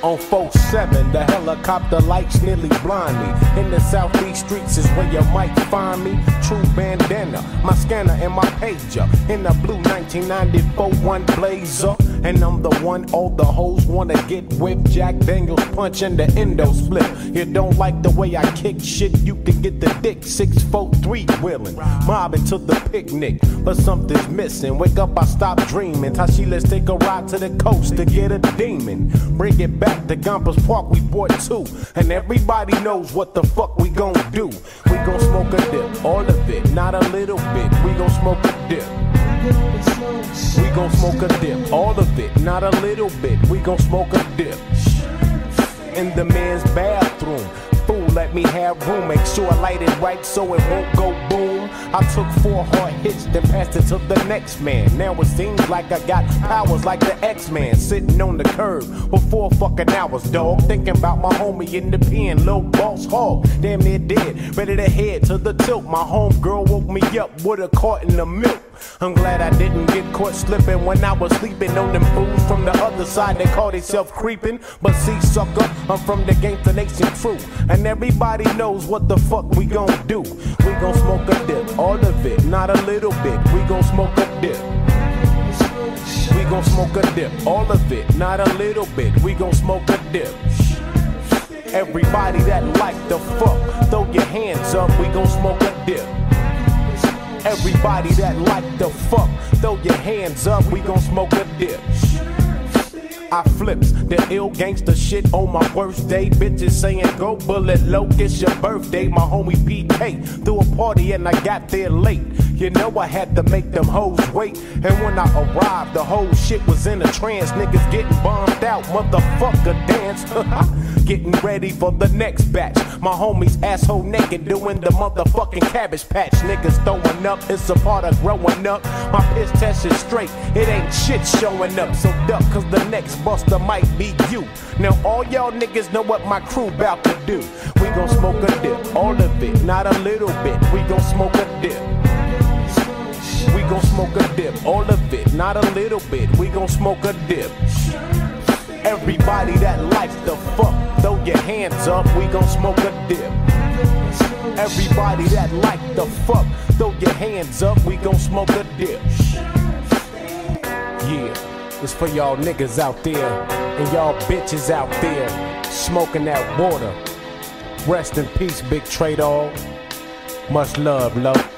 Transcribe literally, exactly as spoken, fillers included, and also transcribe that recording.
on four seven, the helicopter lights nearly blind me. In the southeast streets is where you might find me. True bandana, my scanner and my pager. In the blue nineteen ninety-four one Blazer. And I'm the one all the hoes wanna get with. Jack Daniels punch and the endo split. You don't like the way I kick shit, you can get the dick. Six four three wheeling, mobbing to the picnic. But something's missing, wake up I stop dreaming. Tashi, let's take a ride to the coast to get a demon. Bring it back to Gompers Park, we bought two. And everybody knows what the fuck we gon' do. We gon' smoke a dip, all of it, not a little bit. We gon' smoke a dip. We gon' smoke a dip, all of it, not a little bit. We gon' smoke a dip. In the men's bathroom, fool, let me have room. Make sure I light it right so it won't go boom. I took four hard hits, then passed it to the next man. Now it seems like I got powers like the X-Man. Sitting on the curb for four fucking hours, dog. Thinking about my homie in the pen, Lil Boss Hog. Damn near dead, ready to head to the tilt. My homegirl woke me up with a carton of milk. I'm glad I didn't get caught slipping when I was sleeping on them fools from the other side. They call themselves creeping, but see, sucker, I'm from the Gangsta Nation crew, and everybody knows what the fuck we gon' do. We gon' smoke a dip, all of it, not a little bit. We gon' smoke a dip. We gon' smoke a dip, all of it, not a little bit. We gon' smoke a dip. Everybody that like the fuck, throw your hands up. We gon' smoke a dip. Everybody that like the fuck, throw your hands up, we gon' smoke a dip. I flips the ill gangster shit on my worst day. Bitches saying go bullet low, it's your birthday. My homie P K threw a party and I got there late. You know I had to make them hoes wait. And when I arrived, the whole shit was in a trance. Niggas getting bombed out, motherfucker dance. Getting ready for the next batch. My homies asshole naked doing the motherfucking Cabbage Patch. Niggas throwing up, it's a part of growing up. My piss test is straight, it ain't shit showing up. So duck, cause the next buster might be you. Now all y'all niggas know what my crew bout to do. We gon' smoke a dip, all of it, not a little bit. We gon' smoke a dip. We gon' smoke a dip, all of it, not a little bit. We gon' smoke a dip. Everybody that likes the fuck, throw your hands up. We gon' smoke a dip. Everybody that like the fuck, throw your hands up. We gon' smoke a dip. Yeah, it's for y'all niggas out there and y'all bitches out there smoking that water. Rest in peace, Big Trey Dog. Much love, love.